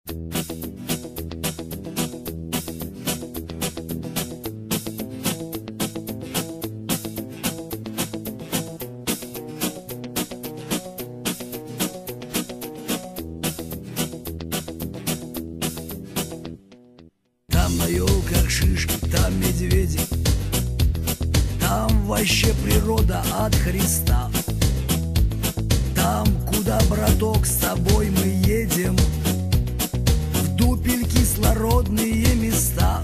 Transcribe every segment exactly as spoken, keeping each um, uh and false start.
Там на елках шишки, там медведи, там вообще природа от Христа. Там, куда, браток, с тобой мы едем, в дупель кислородные места.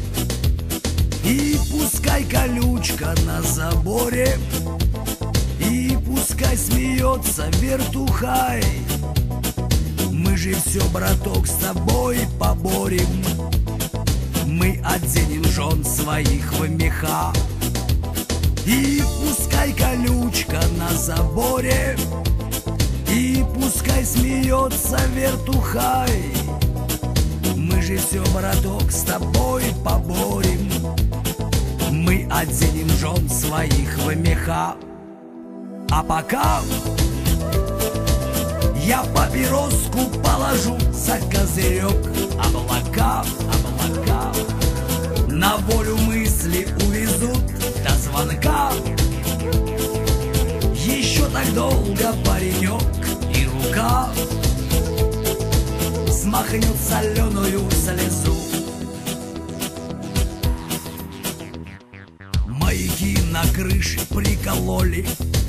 И пускай колючка на заборе, и пускай смеется вертухай, мы же все, браток, с тобой поборем. Мы оденем жен своих в меха. И пускай колючка на заборе, и пускай смеется вертухай, мы же все, браток, с тобой поборем. Мы оденем жен своих в меха. А пока я папироску положу за козырек, облака, облака на волю мысли увезут до звонка. Еще так долго паренек и рука смахнет соленую слезу. Маяки на крыше прикололи,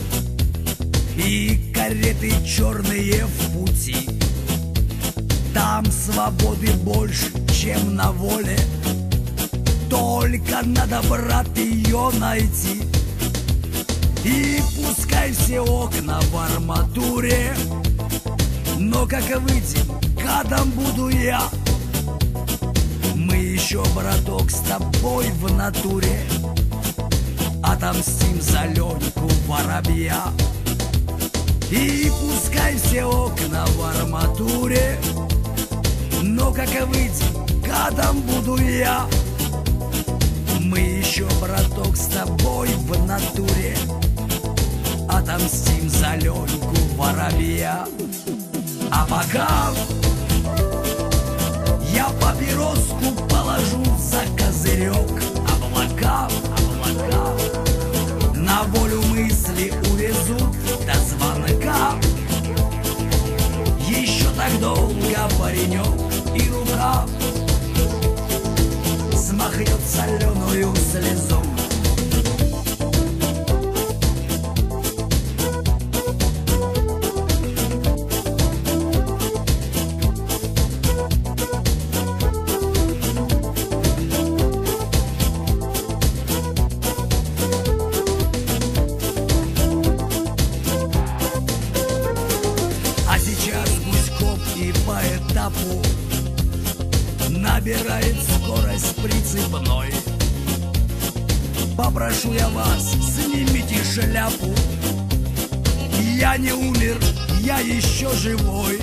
и кареты черные в пути. Там свободы больше, чем на воле, только надо, брат, ее найти. И пускай все окна в арматуре, но как выйти, гадом буду я. Мы еще, браток, с тобой в натуре отомстим за Леньку воробья. И пускай все окна в арматуре, но как выйти, гадом буду я. Мы еще, браток, с тобой в натуре отомстим за Леньку воробья. А пока я папироску положу за козырек, облака, облака на волю мысли увезут до звонка. Еще так долго паренек и рука смахнет соленую слезу. А сейчас гуськом и по этапу набирает скорость прицепной. Попрошу я вас, снимите шляпу. Я не умер, я еще живой.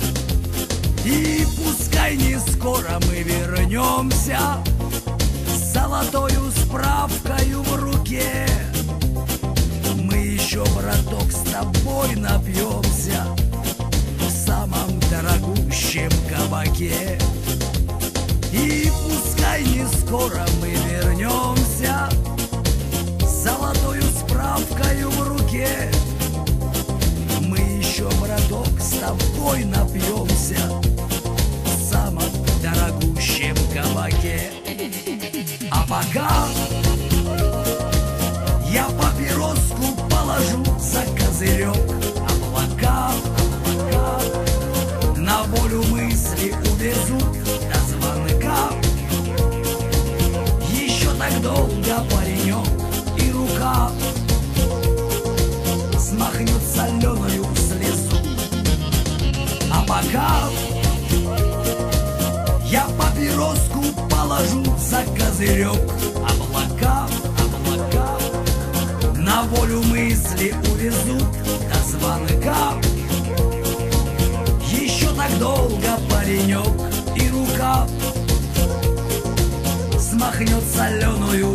И пускай не скоро мы вернемся с золотою справкою в руке. Мы еще, браток, с тобой напьемся в самом дорогущем кабаке. И пускай не скоро мы вернемся с золотою справкою в руке. Мы еще, браток, с тобой напьемся в самом дорогущем кабаке. А пока я папироску положу за козырек, облака, облака на волю мысли увезут до звонка. Еще так долго паренек и рука смахнет соленую слезу. А пока я папироску положу за козырек, облака, облака на волю мысли увезут до звонка. Еще так долго паренек и рука смахнет соленую